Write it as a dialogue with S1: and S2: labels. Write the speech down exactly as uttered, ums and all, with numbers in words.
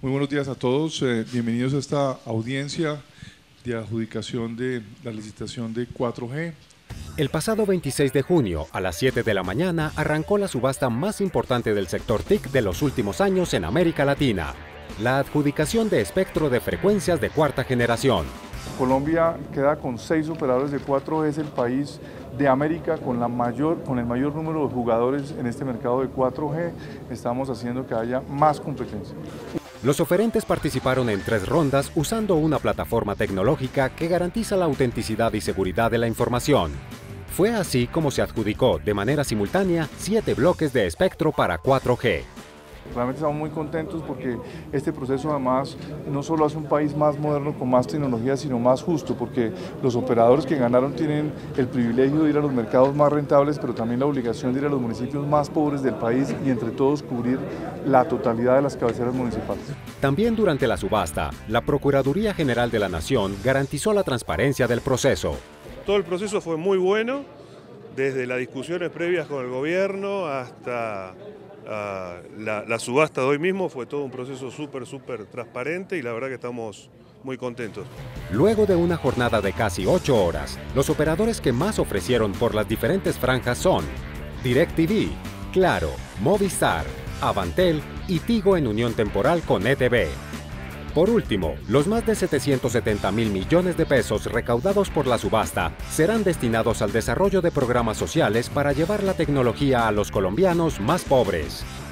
S1: Muy buenos días a todos, eh, bienvenidos a esta audiencia de adjudicación de la licitación de cuatro G.
S2: El pasado veintiséis de junio, a las siete de la mañana, arrancó la subasta más importante del sector T I C de los últimos años en América Latina, la adjudicación de espectro de frecuencias de cuarta generación.
S1: Colombia queda con seis operadores de cuatro G, es el país de América con, la mayor, con el mayor número de jugadores en este mercado de cuatro G. Estamos haciendo que haya más competencia.
S2: Los oferentes participaron en tres rondas usando una plataforma tecnológica que garantiza la autenticidad y seguridad de la información. Fue así como se adjudicó de manera simultánea siete bloques de espectro para cuatro G.
S1: Realmente estamos muy contentos porque este proceso además no solo hace un país más moderno con más tecnología, sino más justo, porque los operadores que ganaron tienen el privilegio de ir a los mercados más rentables, pero también la obligación de ir a los municipios más pobres del país y entre todos cubrir la totalidad de las cabeceras municipales.
S2: También durante la subasta, la Procuraduría General de la Nación garantizó la transparencia del proceso.
S3: Todo el proceso fue muy bueno, desde las discusiones previas con el gobierno hasta uh, la, la subasta de hoy mismo, fue todo un proceso súper, súper transparente y la verdad que estamos muy contentos.
S2: Luego de una jornada de casi ocho horas, los operadores que más ofrecieron por las diferentes franjas son DirecTV, Claro, Movistar, Avantel y Tigo en unión temporal con E T V. Por último, los más de setecientos setenta mil millones de pesos recaudados por la subasta serán destinados al desarrollo de programas sociales para llevar la tecnología a los colombianos más pobres.